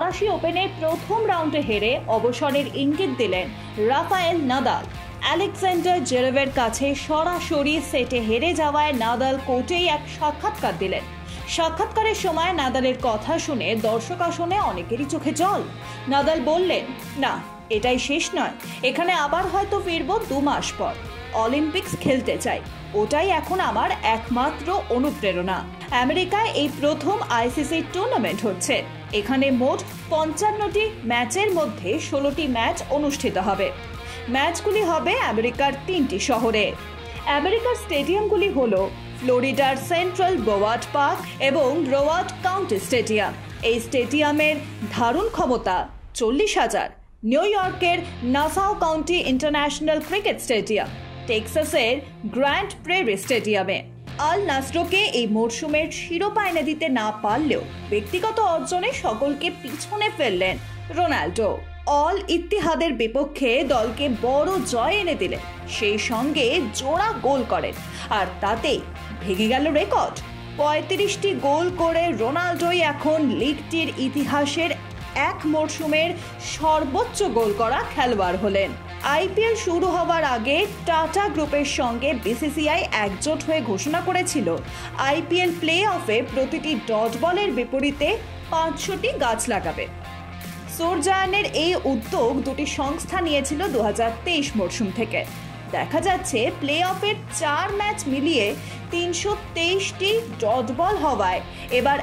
ফরাসি ওপেনে প্রথম রাউন্ডে হেরে অবসরের ইঙ্গিত দিলেন রাফায়েল নাদাল। আলেকজান্ডার জেরেভের কাছে সরাসরি সেটে হেরে যাওয়ায় নাদাল কোর্টেই এক সাক্ষাৎকার দিলেন। সাক্ষাৎকারের সময় নাদালের কথা শুনে দর্শক আসনে অনেকেরই চোখে জল। নাদাল বললেন, না, এটাই শেষ নয়, এখানে আবার হয়তো ফিরবো 2 মাস পর। অলিম্পিক্স খেলতে চাই, ওটাই এখন আমার একমাত্র অনুপ্রেরণা। আমেরিকায় এই প্রথম আইসিসি টুর্নামেন্ট হচ্ছে। এখানে মোট 55টি ম্যাচের মধ্যে 16টি ম্যাচ অনুষ্ঠিত হবে। ম্যাচগুলি হবে আমেরিকার 3টি শহরে। আমেরিকার স্টেডিয়ামগুলি হলো ফ্লোরিডার সেন্ট্রাল বোওয়ার্ড পার্ক এবং ব্রোওয়ার্ড কাউন্টি স্টেডিয়াম। এই স্টেডিয়ামের ধারণ ক্ষমতা 40,000। নিউ ইয়র্কের Nassau county international cricket stadium, টেক্সাসের গ্র্যান্ড প্রেরি স্টেডিয়ামে। আল নাসরকে এই মরশুমের শিরোপা এনে দিতে না পারলেও ব্যক্তিগত অর্জনে সকলকে পিছনে ফেললেন রোনাল্ডো। অল ইত্তিহাদের বিপক্ষে দলকে বড় জয় এনে দিলেন, সেই সঙ্গে জোড়া গোল করেন, আর তাতেই ভেঙে গেল রেকর্ড। 35টি গোল করে রোনাল্ডোই এখন লিগটির ইতিহাসের এক মরশুমের সর্বোচ্চ গোল করা খেলোয়াড় হলেন। আইপিএল শুরু হওয়ার আগে টাটা গ্রুপের সঙ্গে বিসিসিআই একজোট হয়ে ঘোষণা করেছিল আইপিএল প্লে অফে প্রতিটি ডট বলের বিপরীতে 500টি গাছ লাগাবে। সূর্যায়নের এই উদ্যোগ দুটি সংস্থা নিয়েছিল 2023 মরশুম থেকে। দেখা যাচ্ছে প্লে অফের 4 ম্যাচ মিলিয়ে 323টি ডট বল হওয়ায় এবার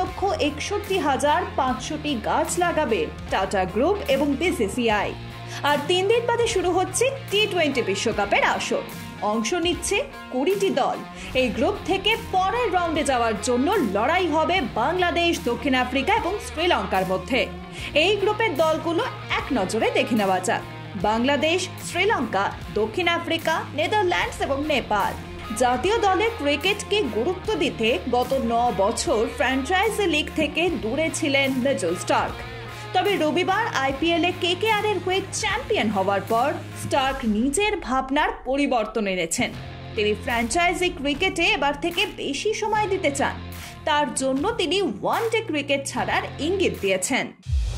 1,61,500টি গাছ লাগাবে টাটা গ্রুপ এবং বিসিসিআই। আর 3 দিন বাদে শুরু হচ্ছে টি20 বিশ্বকাপের আসর। অংশ নিচ্ছে 20টি দল। এই গ্রুপ থেকে পরের রাউন্ডে যাওয়ার জন্য লড়াই হবে বাংলাদেশ, দক্ষিণ আফ্রিকা এবং শ্রীলঙ্কার মধ্যে। এই গ্রুপের দলগুলো এক নজরে দেখে নেওয়া যাক। বাংলাদেশ, শ্রীলঙ্কা, দক্ষিণ আফ্রিকা, নেদারল্যান্ডস এবং নেপাল। জাতীয় দলে ক্রিকেটকে গুরুত্ব দিতে গত 9 বছর ফ্র্যাঞ্চাইজি লিগ থেকে দূরে ছিলেন মিচেল স্টার্ক। তবে রবিবার আইপিএলে কেকেআরের হয়ে চ্যাম্পিয়ন হওয়ার পর স্টার্ক নিজের ভাবনার পরিবর্তন এনেছেন। তিনি ফ্র্যাঞ্চাইজি ক্রিকেটে এবার থেকে বেশি সময় দিতে চান। তার জন্য তিনি ওয়ানডে ক্রিকেট ছাড়ার ইঙ্গিত দিয়েছেন।